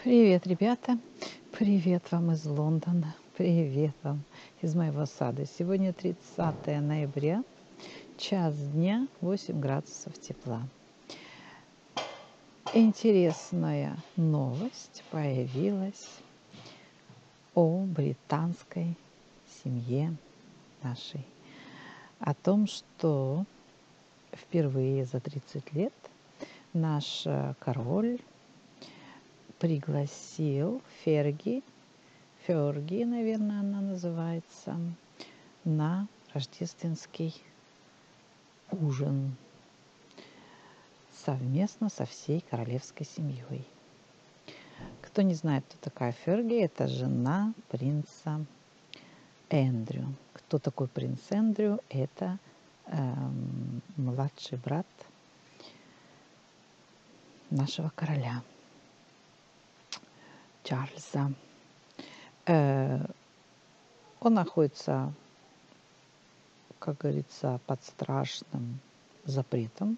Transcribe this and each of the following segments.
Привет, ребята! Привет вам из Лондона! Привет вам из моего сада! Сегодня 30 ноября, час дня, 8 градусов тепла. Интересная новость появилась о британской семье нашей. О том, что впервые за 30 лет наш король пригласил Ферги, наверное, она называется, на рождественский ужин совместно со всей королевской семьей. Кто не знает, кто такая Ферги, это жена принца Эндрю. Кто такой принц Эндрю? Это младший брат нашего короля Чарльза. Он находится, как говорится, под страшным запретом,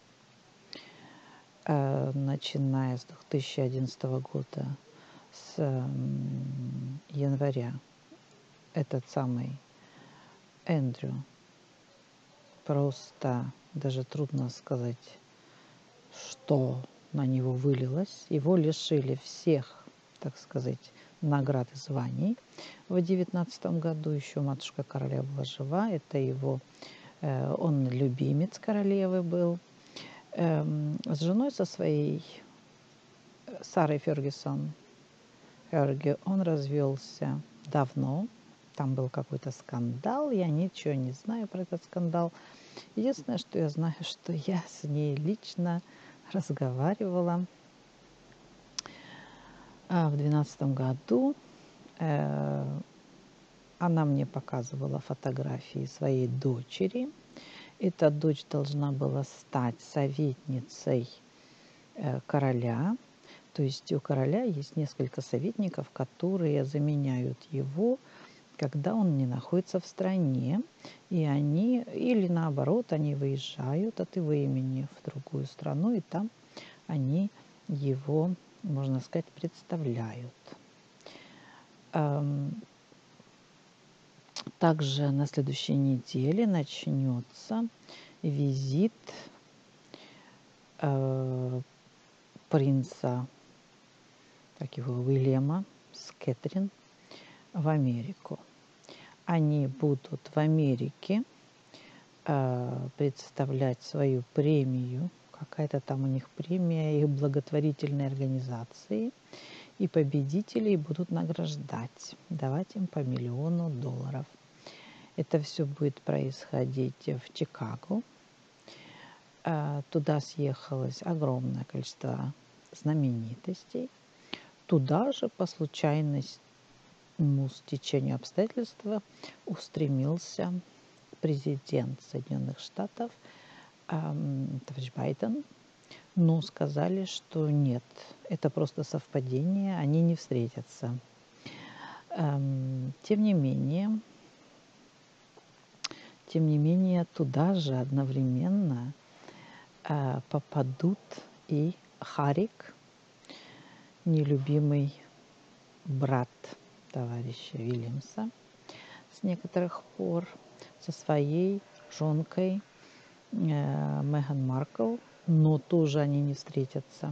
начиная с 2011 года, с января. Этот самый Эндрю, просто даже трудно сказать, что на него вылилось. Его лишили всех, так сказать, наград и званий. В 2019 году еще матушка короля была жива. Это его, он любимец королевы был. С женой со своей Сарой Фергюсон он развелся давно. Там был какой-то скандал, я ничего не знаю про этот скандал. Единственное, что я знаю, что я с ней лично разговаривала в 2012 году. Она мне показывала фотографии своей дочери. Эта дочь должна была стать советницей короля. То есть у короля есть несколько советников, которые заменяют его, когда он не находится в стране, и они, или наоборот, они выезжают от его имени в другую страну, и там они его, можно сказать, представляют. Также на следующей неделе начнется визит принца, так его Уильяма, с Кэтрин в Америку. Они будут в Америке представлять свою премию, какая-то там у них премия их благотворительной организации, и победителей будут награждать, давать им по $1 миллион. Это все будет происходить в Чикаго. Туда съехалось огромное количество знаменитостей. Туда же по случайному стечению обстоятельств устремился президент Соединенных Штатов товарищ Байден, но сказали, что нет, это просто совпадение, они не встретятся. Тем не менее, туда же одновременно попадут и Харик, нелюбимый брат товарища Вильямса с некоторых пор, со своей жонкой Меган Маркл, но тоже они не встретятся.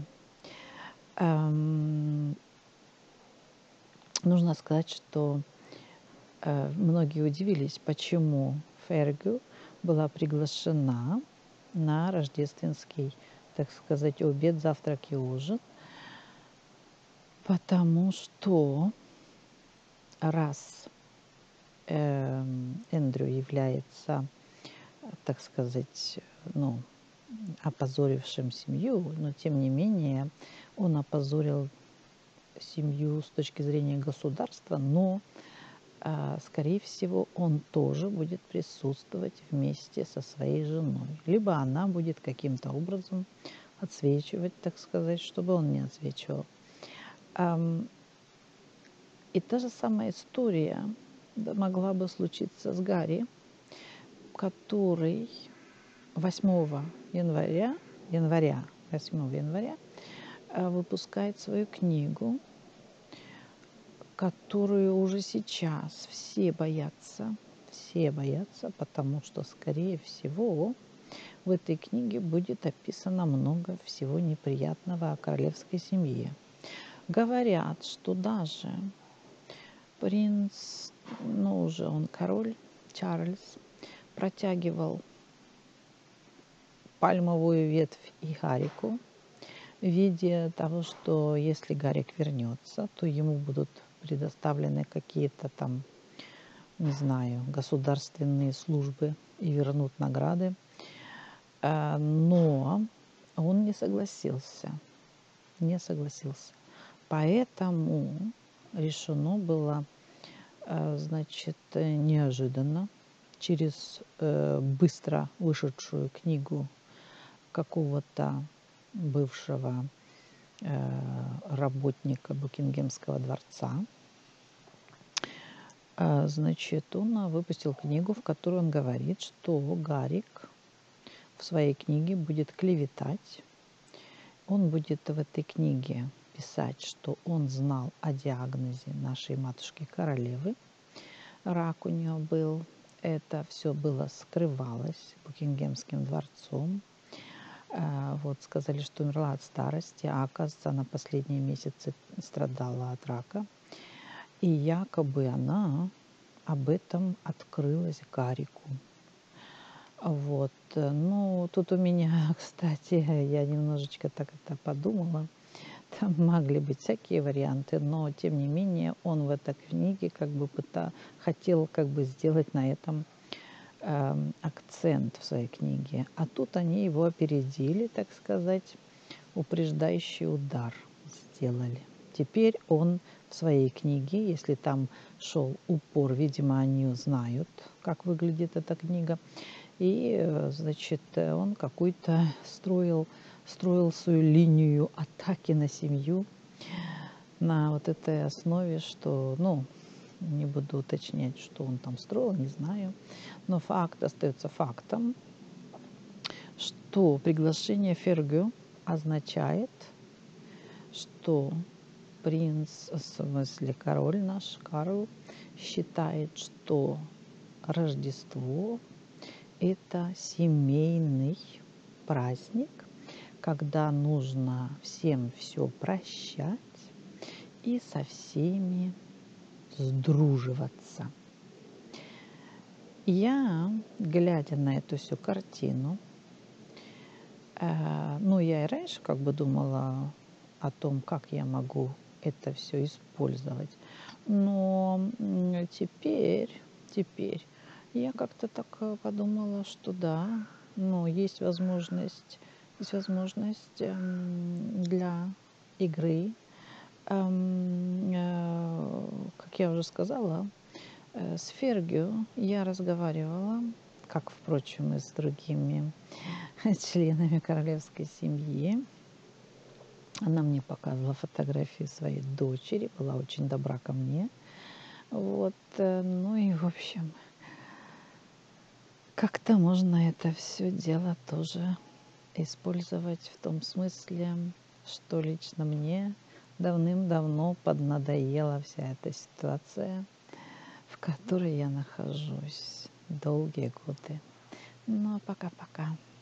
Нужно сказать, что многие удивились, почему Фергю была приглашена на рождественский, так сказать, обед, завтрак и ужин, потому что раз Эндрю является, так сказать, опозорившим семью, но тем не менее он опозорил семью с точки зрения государства, но, скорее всего, он тоже будет присутствовать вместе со своей женой. Либо она будет каким-то образом отсвечивать, так сказать, чтобы он не отсвечивал. И та же самая история могла бы случиться с Гарри, который 8 января выпускает свою книгу которую уже сейчас все боятся, потому что, скорее всего, в этой книге будет описано много всего неприятного о королевской семье. Говорят, что даже принц, ну уже он король, Чарльз, протягивал пальмовую ветвь и Гарику в виде того, что если Гарик вернется, то ему будут предоставлены какие-то там, не знаю, государственные службы и вернут награды. Но он не согласился. Поэтому решено было, значит, неожиданно, через быстро вышедшую книгу какого-то бывшего работника Букингемского дворца, значит, он выпустил книгу, в которой он говорит, что Гарик в своей книге будет клеветать. Он будет в этой книге писать, что он знал о диагнозе нашей матушки-королевы. Рак у нее был. Это все было скрывалось Букингемским дворцом. Вот сказали, что умерла от старости, а оказывается, она последние месяцы страдала от рака. И якобы она об этом открылась Гарику. Вот. Ну, тут у меня, кстати, я немножечко так это подумала. Там могли быть всякие варианты, но тем не менее он в этой книге как бы хотел как бы сделать на этом акцент в своей книге. А тут они его опередили, так сказать, упреждающий удар сделали. Теперь он в своей книге, если там шел упор, видимо, они знают, как выглядит эта книга, и, значит, он какой-то строил свою линию атаки на семью на вот этой основе, что, ну, не буду уточнять, что он там строил, не знаю, но факт остается фактом, что приглашение Фергю означает, что принц, в смысле король наш, Карл, считает, что Рождество – это семейный праздник, когда нужно всем все прощать и со всеми сдруживаться. Я, глядя на эту всю картину, ну, я и раньше как бы думала о том, как я могу это все использовать, но теперь я как-то так подумала, что да, ну, есть возможность для игры. Как я уже сказала, с Фергю я разговаривала, как, впрочем, и с другими членами королевской семьи. Она мне показывала фотографии своей дочери, была очень добра ко мне. Вот, ну и, в общем, как-то можно это все дело тоже использовать в том смысле, что лично мне давным-давно поднадоела вся эта ситуация, в которой я нахожусь долгие годы. Ну, а пока-пока.